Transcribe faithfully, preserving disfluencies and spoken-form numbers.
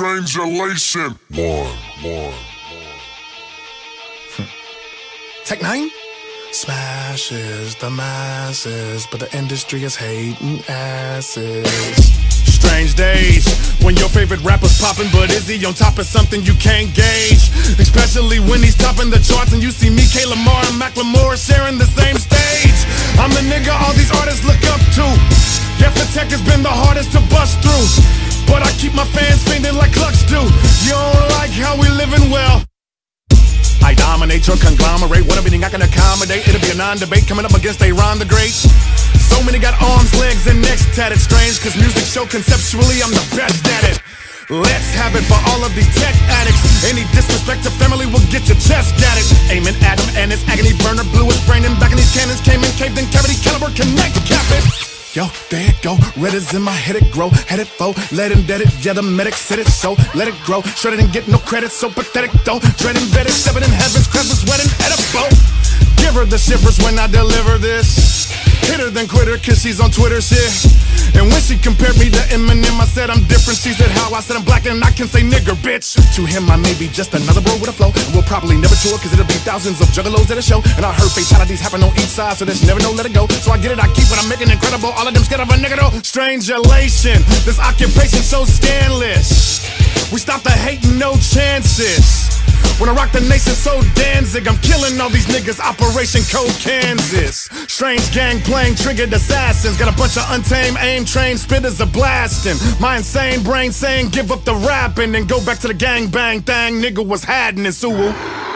Strangulation. One, one. Tech Nine? Smashes the masses, but the industry is hating asses. Strange days when your favorite rapper's popping, but is he on top of something you can't gauge? Especially when he's topping the charts and you see me, K. Lamar, and Macklemore sharing the same stage. I'm the nigga all these artists look up to. Yeah, for tech has been the hardest to bust through, but I keep my fans fiending like Clutch do. You don't like how we living? Well, I dominate your conglomerate. What everything I can accommodate. It'll be a non-debate coming up against a Ron the Great. So many got arms, legs, and necks tatted. Strange, cause music show conceptually I'm the best at it. Let's have it for all of these tech addicts. Any disrespect to family will get your chest at it. Aiming at him and his agony burner blew his brain and back in these cannons came in caved in cavity caliber connect cap it. Yo, there it go, red is in my head, it grow, headed foe, let him dead it, yeah the medic said it so, let it grow, shredded and get no credit, so pathetic though, dread embedded, seven in heaven's crest was wedding edible. Give her the shivers when I deliver this, hit her then quit her cause she's on Twitter shit. And when she compared me to Eminem, I said I'm different. She said how? I said I'm black and I can say nigger, bitch. To him I may be just another bro with a flow, and we'll probably never tour cause it'll be thousands of juggalos at a show. And I heard fatalities happen on each side, so there's never no let it go. So I get it, I keep what I'm making incredible. All of them scared of a nigga though. Strangulation, this occupation so scandalous. We stop the hating, no chances. When I rock the nation so Danzig, I'm killing all these niggas, Operation Code Kansas. Strange gang playing triggered assassins. Got a bunch of untamed aim trained spitters a blasting. My insane brain saying give up the rapping and go back to the gang bang thing. Nigga was hiding in Suwu.